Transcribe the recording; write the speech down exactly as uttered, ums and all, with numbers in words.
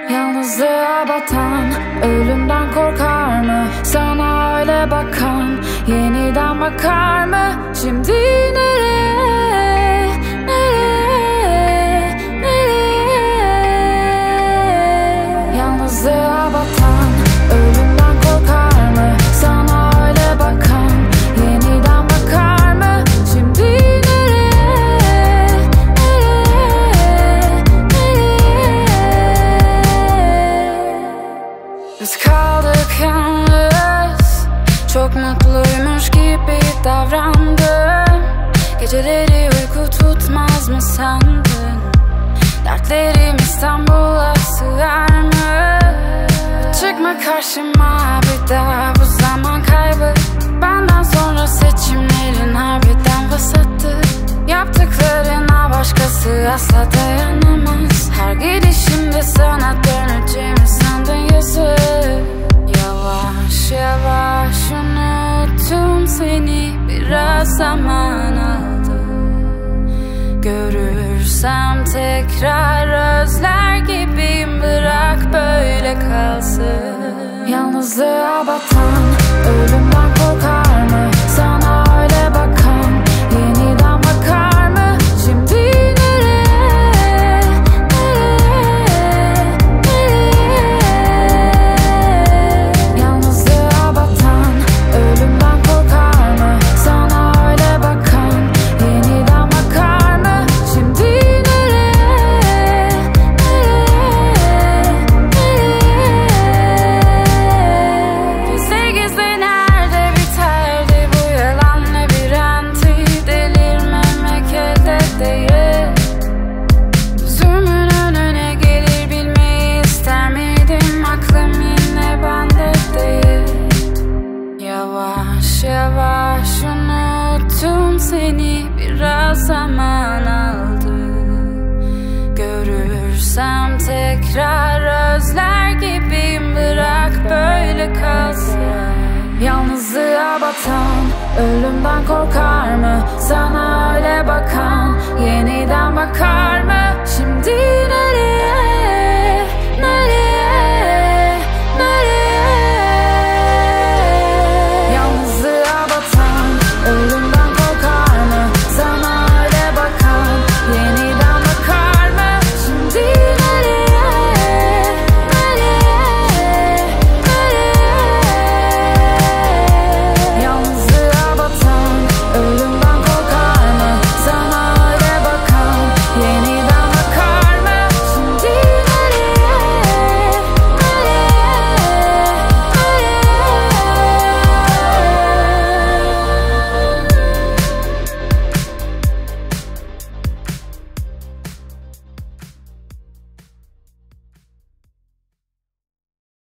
Yalnızlığa batan ölümden korkar mı? Sana öyle bakan yeniden bakar mı? Şimdi nereye, nereye, nereye? Yalnızlığa batan ölümden korkar mı? Sana öyle bakan yeniden bakar mı? Şimdi nereye, nereye, nereye? Biz kaldık yalnız, çok mutluymuş gibi davrandım. Geceleri uyku tutmaz mı sandın? Dertlerim İstanbul'a sığar mı? Çıkma karşıma bir daha, bu zaman kaybı. Benden sonra seçimlerin harbiden vasattı. Yaptıklarına başkası asla dayanamaz. Her gidişimde sana döneceğimi sandın yazık. Yavaş yavaş unuttum seni, biraz zaman aldı. Görürsem tekrar özler gibiyim, bırak böyle kalsın. Yalnızlığa batan ölümden korkar mı? Sana öyle bakan yeniden bakar mı? Şimdi nereye, nereye, nereye? Yalnızlığa batan ölümden korkar mı? Sana öyle bakan yeniden bakar mı? Şimdi nereye, nereye, nereye? Gizli gizli nerede biterdi bu yalan labirenti? Delirmemek elde değil. Gözümün önüne gelir bilmeyi ister miydim? Aklım yine bende değil. Yavaş yavaş unuttum seni, biraz zaman aldı. Görürsem tekrar özler gibiyim, bırak böyle kalsın. Yalnızlığa batan ölümden korkar mı? Sana öyle bakan yeniden bakar